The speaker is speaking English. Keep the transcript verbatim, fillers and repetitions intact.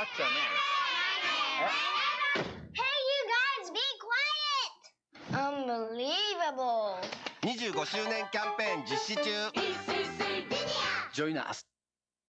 What's your name? Hey, you guys, be quiet! Unbelievable! にじゅうごしゅうねんキャンペーン実施中。 E C C ジュニア Join us.